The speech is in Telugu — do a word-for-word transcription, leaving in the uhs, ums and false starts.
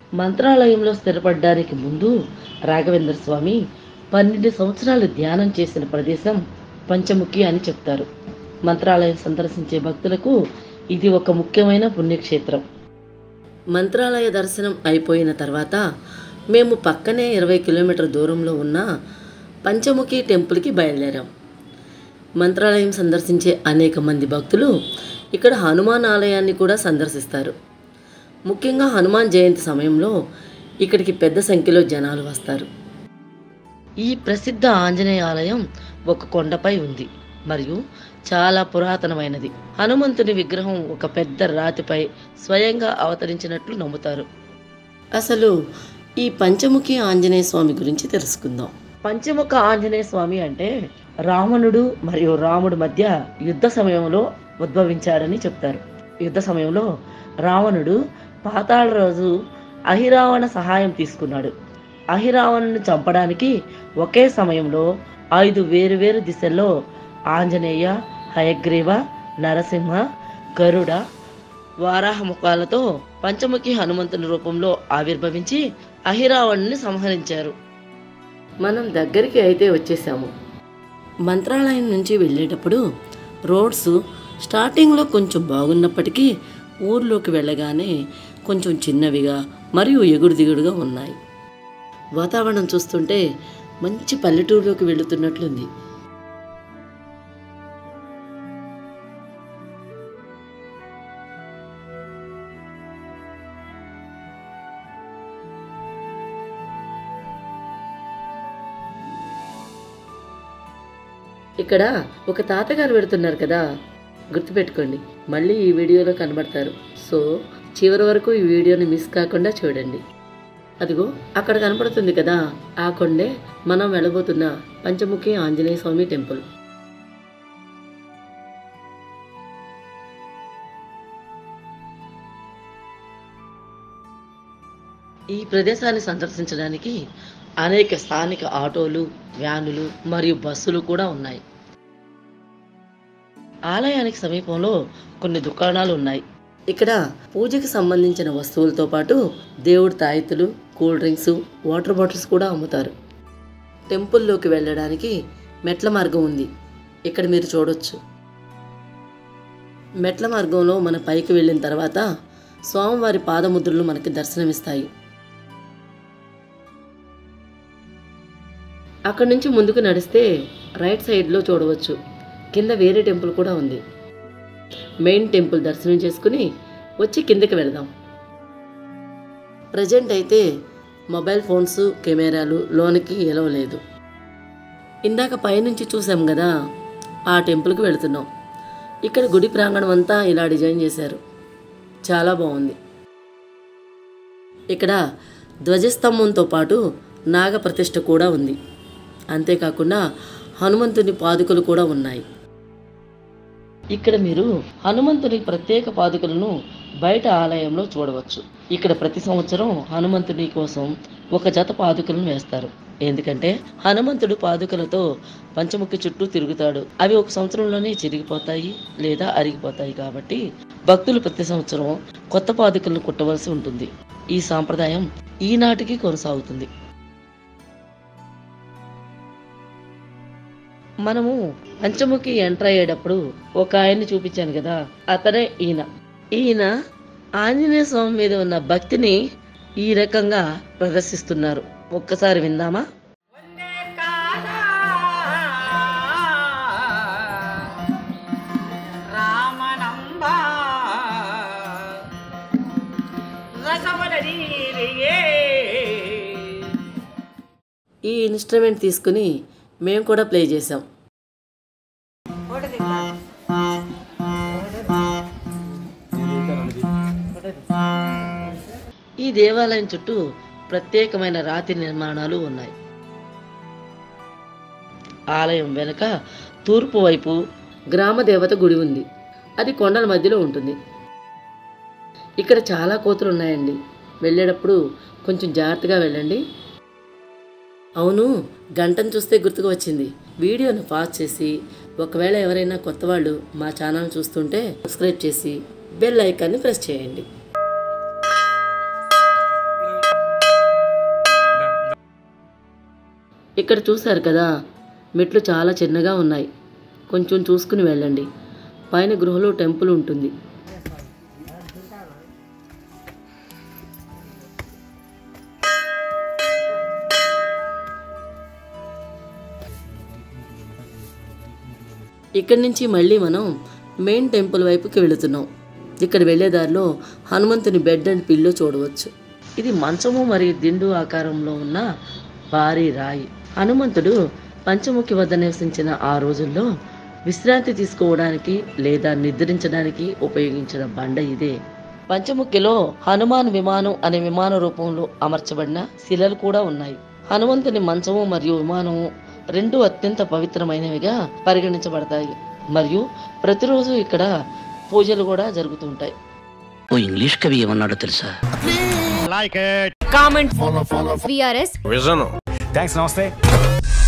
మంత్రాలయంలో స్థిరపడడానికి ముందు రాఘవేంద్ర స్వామి పన్నెండు సంవత్సరాలు ధ్యానం చేసిన ప్రదేశం పంచముఖి అని చెప్తారు. మంత్రాలయం సందర్శించే భక్తులకు ఇది ఒక ముఖ్యమైన పుణ్యక్షేత్రం. మంత్రాలయ దర్శనం అయిపోయిన తర్వాత మేము పక్కనే ఇరవై కిలోమీటర్ దూరంలో ఉన్న పంచముఖి టెంపుల్కి బయలుదేరాం. మంత్రాలయం సందర్శించే అనేక మంది భక్తులు ఇక్కడ హనుమాన్ ఆలయాన్ని కూడా సందర్శిస్తారు. ముఖ్యంగా హనుమాన్ జయంతి సమయంలో ఇక్కడికి పెద్ద సంఖ్యలో జనాలు వస్తారు. ఈ ప్రసిద్ధ ఆంజనేయ ఆలయం ఒక కొండపై ఉంది మరియు చాలా పురాతనమైనది. హనుమంతుని విగ్రహం ఒక పెద్ద రాతిపై స్వయంగా అవతరించినట్లు నమ్ముతారు. అసలు ఈ పంచముఖి ఆంజనేయ స్వామి గురించి తెలుసుకుందాం. పంచముఖ ఆంజనేయ స్వామి అంటే రావణుడు మరియు రాముడి మధ్య యుద్ధ సమయంలో ఉద్భవించారని చెప్తారు. యుద్ధ సమయంలో రావణుడు పాతాళ రోజు అహిరావణ సహాయం తీసుకున్నాడు. అహిరావణుని చంపడానికి ఒకే సమయంలో ఐదు వేరు వేరు దిశల్లో ఆంజనేయ, హయగ్రీవ, నరసింహ, గరుడ, వారాహ ముఖాలతో పంచముఖి హనుమంతుని రూపంలో ఆవిర్భవించి అహిరావణుని సంహరించారు. మనం దగ్గరికి అయితే వచ్చేసాము. మంత్రాలయం నుంచి వెళ్ళేటప్పుడు రోడ్స్ స్టార్టింగ్లో కొంచెం బాగున్నప్పటికీ ఊర్లోకి వెళ్ళగానే కొంచెం చిన్నవిగా మరియు ఎగుడు దిగుడుగా ఉన్నాయి. వాతావరణం చూస్తుంటే మంచి పల్లెటూరులోకి వెళుతున్నట్లుంది. ఇక్కడ ఒక తాతగారు పెడుతున్నారు కదా, గుర్తుపెట్టుకోండి, మళ్ళీ ఈ వీడియోలో కనబడతారు. సో చివరి వరకు ఈ వీడియోని మిస్ కాకుండా చూడండి. అదిగో అక్కడ కనపడుతుంది కదా, ఆ కొండే మనం వెళ్ళబోతున్న పంచముఖి ఆంజనేయ స్వామి టెంపుల్. ఈ ప్రదేశాన్ని సందర్శించడానికి అనేక స్థానిక ఆటోలు, వ్యానులు మరియు బస్సులు కూడా ఉన్నాయి. ఆలయానికి సమీపంలో కొన్ని దుకాణాలు ఉన్నాయి. ఇక్కడ పూజకి సంబంధించిన వస్తువులతో పాటు దేవుడి తాయితులు, కూల్ డ్రింక్స్, వాటర్ బాటిల్స్ కూడా అమ్ముతారు. టెంపుల్లోకి వెళ్ళడానికి మెట్ల మార్గం ఉంది. ఇక్కడ మీరు చూడొచ్చు. మెట్ల మార్గంలో మన పైకి వెళ్ళిన తర్వాత స్వామివారి పాదముద్రలు మనకి దర్శనమిస్తాయి. అక్కడి నుంచి ముందుకు నడిస్తే రైట్ సైడ్లో చూడవచ్చు, కింద వేరే టెంపుల్ కూడా ఉంది. మెయిన్ టెంపుల్ దర్శనం చేసుకుని వచ్చి కిందకి వెళదాం. ప్రజెంట్ అయితే మొబైల్ ఫోన్స్, కెమెరాలు లోనికి ఎలవలేదు. ఇందాక పైనుంచి చూసాం కదా, ఆ టెంపుల్కి వెళుతున్నాం. ఇక్కడ గుడి ప్రాంగణం అంతా ఇలా డిజైన్ చేశారు, చాలా బాగుంది. ఇక్కడ ధ్వజస్తంభంతో పాటు నాగ ప్రతిష్ఠ కూడా ఉంది. అంతేకాకుండా హనుమంతుని పాదుకలు కూడా ఉన్నాయి. ఇక్కడ మీరు హనుమంతుని ప్రత్యేక పాదుకలను బయట ఆలయంలో చూడవచ్చు. ఇక్కడ ప్రతి సంవత్సరం హనుమంతుని కోసం ఒక జత పాదుకలను వేస్తారు. ఎందుకంటే హనుమంతుడు పాదుకలతో పంచముఖి చుట్టూ తిరుగుతాడు. అవి ఒక సంవత్సరంలోనే చిరిగిపోతాయి లేదా అరిగిపోతాయి. కాబట్టి భక్తులు ప్రతి సంవత్సరం కొత్త పాదుకలను కుట్టవలసి ఉంటుంది. ఈ సాంప్రదాయం ఈనాటికి కొనసాగుతుంది. మనము పంచముఖి ఎంటర్ అయ్యేటప్పుడు ఒక ఆయన్ని చూపించాను కదా, అతనే ఈయన. ఈయన ఆంజనేయ స్వామి మీద ఉన్న భక్తిని ఈ రకంగా ప్రదర్శిస్తున్నారు. ఒక్కసారి విందామా? ఈ ఇన్స్ట్రుమెంట్ తీసుకుని మేము కూడా ప్లే చేసాం. ఈ దేవాలయం చుట్టూ ప్రత్యేకమైన రాతి నిర్మాణాలు ఉన్నాయి. ఆలయం వెనుక తూర్పు వైపు గ్రామ దేవత గుడి ఉంది. అది కొండల మధ్యలో ఉంటుంది. ఇక్కడ చాలా కోతులు ఉన్నాయండి. వెళ్ళేటప్పుడు కొంచెం జాగ్రత్తగా వెళ్ళండి. అవును, గంటను చూస్తే గుర్తుకు వచ్చింది. వీడియోను పాజ్ చేసి ఒకవేళ ఎవరైనా కొత్త వాళ్ళు మా ఛానల్ చూస్తుంటే సబ్స్క్రైబ్ చేసి బెల్ ఐకాన్ని ప్రెస్ చేయండి. ఇక్కడ చూశారు కదా, మెట్లు చాలా చిన్నగా ఉన్నాయి. కొంచెం చూసుకుని వెళ్ళండి. పైన గృహలో టెంపుల్ ఉంటుంది. ఇక్కడి నుంచి మళ్ళీ మనం మెయిన్ టెంపుల్ వైపుకి వెళుతున్నాం. ఇక్కడ వెళ్ళేదారిలో హనుమంతుని బెడ్ అండ్ పిల్లో చూడవచ్చు. ఇది మంచము మరియు దిండు ఆకారంలో ఉన్న భారీ రాయి. హనుమంతుడు పంచముఖి వద్ద నివసించిన ఆ రోజుల్లో విశ్రాంతి తీసుకోవడానికి లేదా నిద్రించడానికి ఉపయోగించిన బండ ఇదే. పంచముఖిలో హనుమాన్ విమానం అనే విమాన రూపంలో అమర్చబడిన శిలలు కూడా ఉన్నాయి. హనుమంతుని మంచము మరియు విమానము రెండు అత్యంత పవిత్రమైనవిగా పరిగణించబడతాయి మరియు ప్రతిరోజు ఇక్కడ పూజలు కూడా జరుగుతుంటాయి. ఓ ఇంగ్లీష్ కవి ఏమన్నాడో తెలుసా? Like it. Comment. Follow, follow. V R S. Vision. Thanks, namaste.